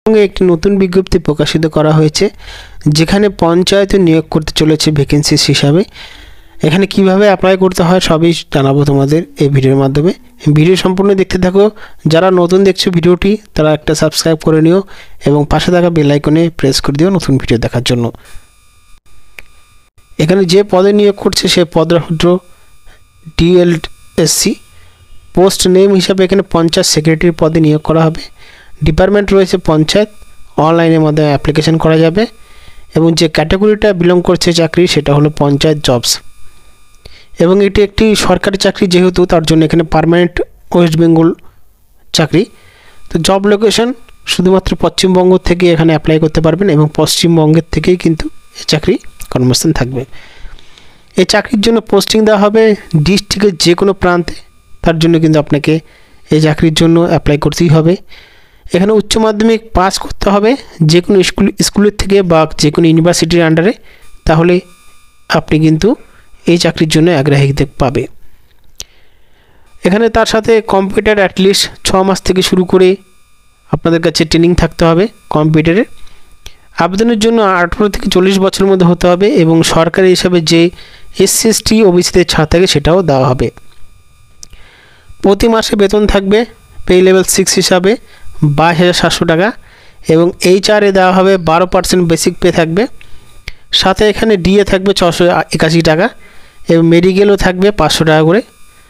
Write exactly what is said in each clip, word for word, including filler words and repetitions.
সঙ্গে একটি নতুন বিজ্ঞপ্তি প্রকাশিত করা হয়েছে, যেখানে পঞ্চায়েতে নিয়োগ করতে চলেছে ভ্যাকেন্সিস হিসাবে। এখানে কিভাবে অ্যাপ্লাই করতে হয় সবই জানাবো তোমাদের এই ভিডিওর মাধ্যমে। ভিডিও সম্পূর্ণ দেখতে থাকো। যারা নতুন দেখছো ভিডিওটি, তারা একটা সাবস্ক্রাইব করে নিও এবং পাশে থাকা বেল আইকনে প্রেস করে দিও নতুন ভিডিও দেখার জন্য। এখানে যে পদে নিয়োগ করছে সে পদটা হলো ডিএলএসসি। পোস্ট নেম হিসাবে এখানে পঞ্চায়েত সেক্রেটারি পদে নিয়োগ করা হবে। ডিপার্টমেন্ট রয়েছে পঞ্চায়েত। অনলাইনের মাধ্যমে অ্যাপ্লিকেশন করা যাবে এবং যে ক্যাটাগরিটা বিলং করছে চাকরি সেটা হলো পঞ্চায়েত জবস। এবং এটি একটি সরকারি চাকরি যেহেতু, তার জন্য এখানে পার্মানেন্ট ওয়েস্ট বেঙ্গল চাকরি। তো জব লোকেশন শুধুমাত্র পশ্চিমবঙ্গ থেকে এখানে অ্যাপ্লাই করতে পারবেন এবং পশ্চিমবঙ্গের থেকেই কিন্তু এই চাকরি কর্মস্থান থাকবে। এই চাকরির জন্য পোস্টিং দেওয়া হবে ডিস্ট্রিক্টের যে কোনো প্রান্তে। তার জন্য কিন্তু আপনাকে এই চাকরির জন্য অ্যাপ্লাই করতেই হবে। এখানে উচ্চ মাধ্যমিক পাস করতে হবে যে কোনো স্কুল স্কুলের থেকে বা যে কোনো ইউনিভার্সিটির আন্ডারে, তাহলে আপনি কিন্তু এই চাকরির জন্য আগ্রহীদের পাবে। এখানে তার সাথে কম্পিউটার অ্যাটলিস্ট ছ মাস থেকে শুরু করে আপনাদের কাছে ট্রেনিং থাকতে হবে কম্পিউটারে। আবেদনের জন্য আঠারো থেকে চল্লিশ বছরের মধ্যে হতে হবে এবং সরকারি হিসাবে যে এসসি এসটি ওবিসিতে ছাড় থাকে সেটাও দেওয়া হবে। প্রতি মাসে বেতন থাকবে পে লেভেল সিক্স হিসাবে বাইশ হাজার সাতশো টাকা এবং এইচআরে দেওয়া হবে বারো পার্সেন্ট বেসিক পে থাকবে। সাথে এখানে ডিএ থাকবে ছশো একাশি টাকা এবং মেডিকেলও থাকবে পাঁচশো টাকা করে।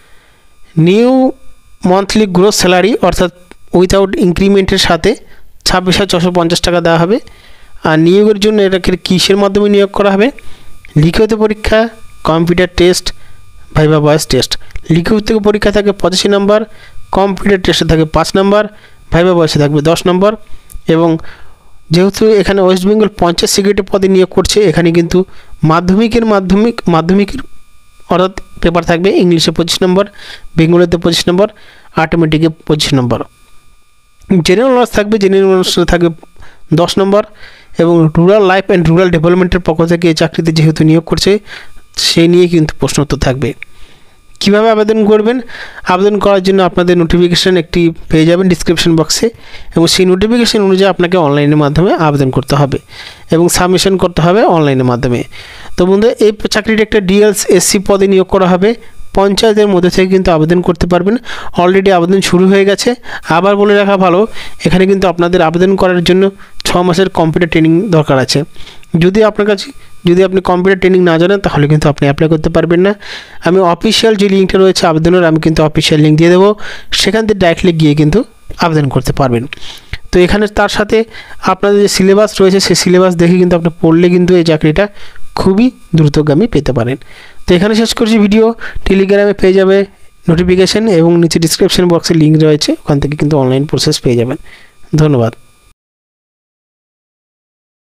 নিউ মান্থলি গ্রোস স্যালারি অর্থাৎ উইথাউট ইনক্রিমেন্টের সাথে ছাব্বিশ হাজার ছশো পঞ্চাশ টাকা দেওয়া হবে। আর নিয়োগের জন্য এটাকে কিসের মাধ্যমে নিয়োগ করা হবে? লিখিত পরীক্ষা, computer test, viva voice test. লিখিত পরীক্ষা থাকে পঁচাশি নম্বর, কম্পিউটার টেস্টে থাকে পাঁচ নম্বর, ভাইভা ভয়েসে থাকবে দশ নম্বর। এবং যেহেতু এখানে ওয়েস্ট বেঙ্গল পঞ্চায়েত সেক্রেটারি পদে নিয়োগ করছে, এখানে কিন্তু মাধ্যমিকের মাধ্যমিক মাধ্যমিকের অর্থাৎ পেপার থাকবে ইংলিশে পঁচিশ নম্বর, বেঙ্গলিতে পঁচিশ নম্বর, অটোমেটিকে পঁচিশ নম্বর। জেনারেল নলেজ থাকবে, জেনারেল নলেজ থাকবে দশ নম্বর। এবং রুরাল লাইফ অ্যান্ড রুরাল ডেভেলপমেন্টের পক্ষ থেকে এই চাকরিতে যেহেতু নিয়োগ করছে, সেই নিয়ে কিন্তু প্রশ্নোত্তর থাকবে। কীভাবে আবেদন করবেন? আবেদন করার জন্য আপনাদের নোটিফিকেশান একটি পেয়ে যাবেন ডিসক্রিপশন বক্সে এবং সেই নোটিফিকেশান অনুযায়ী আপনাকে অনলাইনের মাধ্যমে আবেদন করতে হবে এবং সাবমিশন করতে হবে অনলাইনের মাধ্যমে। তো বন্ধুরা, এই চাকরিটি একটা ডিএলএসসি পদে নিয়োগ করা হবে। পঞ্চায়েতের মধ্যে থেকে কিন্তু আবেদন করতে পারবেন। অলরেডি আবেদন শুরু হয়ে গেছে। আবার বলে রাখা ভালো, এখানে কিন্তু আপনাদের আবেদন করার জন্য ছ মাসের কম্পিউটার ট্রেনিং দরকার আছে। যদি আপনার কাছে যদি আপনি কম্পিউটার ট্রেনিং না জানেন তাহলে কিন্তু আপনি অ্যাপ্লাই করতে পারবেন না। আমি অফিসিয়াল যে লিঙ্কটা রয়েছে আবেদনের, আমি কিন্তু অফিসিয়াল লিঙ্ক দিয়ে দেবো, সেখান থেকে ডাইরেক্টলি গিয়ে কিন্তু আবেদন করতে পারবেন। তো এখানে তার সাথে আপনাদের যে সিলেবাস রয়েছে সেই সিলেবাস দেখে কিন্তু আপনি পড়লে কিন্তু এই চাকরিটা খুবই দ্রুতগামী পেতে পারেন। তো এখানে শেষ করছি ভিডিও। টেলিগ্রামে পেয়ে যাবে নোটিফিকেশান এবং নিচে ডিসক্রিপশন বক্সে লিঙ্ক রয়েছে, ওখান থেকে কিন্তু অনলাইন প্রসেস পেয়ে যাবেন। ধন্যবাদ।